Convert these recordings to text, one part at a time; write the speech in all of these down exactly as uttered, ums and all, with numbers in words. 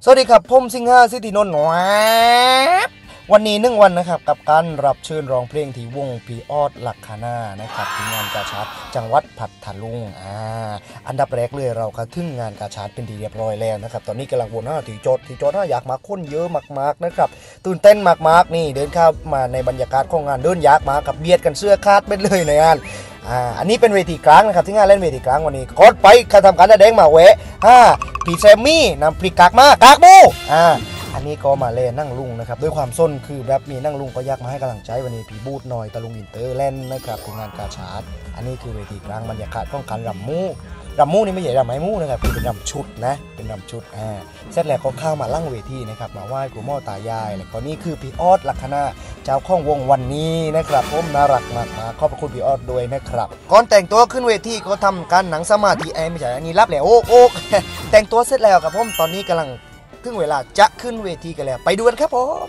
สวัสดีครับผมสิงห้าสิทธินนท์วันนี้หนึ่งวันนะครับกับการรับเชิญร้องเพลงที่วงพีออดลักคานานะครับที่งานกาชาดจังหวัดพัทลุงอ่าอันดับแรกเลยเราก็ถึงงานกาชาดเป็นที่เรียบร้อยแล้วนะครับตอนนี้กำลังวนหน้าที่โจทย์ที่โจทย์น่าอยากมาคนเยอะมากๆนะครับตื่นเต้นมากๆนี่เดินเข้ามาในบรรยากาศของงานเดินยากมากับเบียดกันเสื้อคาดไปเลยในงานอ่าอันนี้เป็นเวทีกลางนะครับที่งานเล่นเวทีกลางวันนี้กดไปการทำการแสดงมาเวะอ่าพี่แซมมี่นำพริกกากมากากบูอ่าอันนี้ก็มาเล่นนั่งลุงนะครับด้วยความส้นคือแบบมีนั่งลุงก็อยากมาให้กำลังใจวันนี้ผีบูดหน่อยตะลุงอินเตอร์เล่นนะครับเป็นงานกาชาดอันนี้คือเวทีกลางบรรยากาศของการรำมูรำมูนี่ไม่ใช่รำไม้มูนะครับเป็นรำชุดนะเป็นรำชุดอ่าเสร็จแล้วก็เข้ามาลั่งเวทีนะครับมาไหว้กูม่อตายายแล้วก็นี่คือพี่ออดลักษณะเจ้าของวงวันนี้นะครับผมน่ารักมากมาขอบพระคุณพี่ออดด้วยนะครับก่อนแต่งตัวขึ้นเวทีก็ทำการหนังสมาธิไอ้ไม่ใช่อันนี้รับแล้วโอ๊กโอ๊กแต่งตัวเสร็จแล้วครับผมตอนนี้กำลังถึงเวลาจะขึ้นเวทีกันแล้วไปดูกันครับผม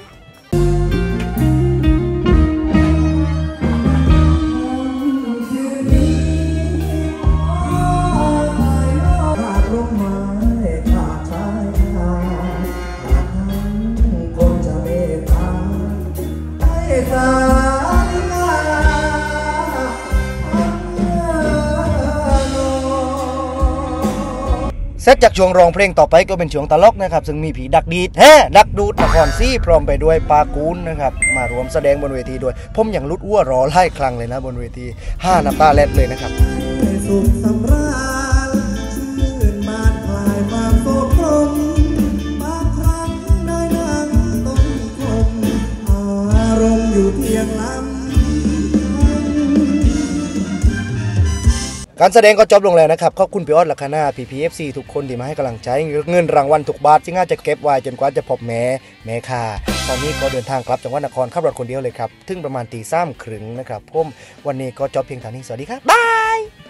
เซตจากช่วงร้องเพลงต่อไปก็เป็นช่วงตลกนะครับซึ่งมีผีดักดีดแฮ่ดักดูดนครซี่พร้อมไปด้วยปากูนนะครับมารวมแสดงบนเวทีด้วยผมอย่างลุดอ้วรอไล่คลังเลยนะบนเวทีห้าน้ำตาเล็ดเลยนะครับสุขสำราญชื่นบานคลายความโศกตรมบางครั้งได้นั่งต้องคมอารมณ์อยู่เพียงลำการแสดงก็จบลงแล้วนะครับขอบคุณพี่ออดลักษณะพีพีเอฟซีทุกคนที่มาให้กำลังใจเงินรางวัลทุกบาทที่ง่ายจะเก็บไว้จนกว่าจะพบแม่แม่ค่าตอนนี้ก็เดินทางกลับจังหวัดนครขับรถคนเดียวเลยครับถึงประมาณตีสามครึ่งนะครับผมวันนี้ก็จบเพียงเท่านี้สวัสดีครับบาย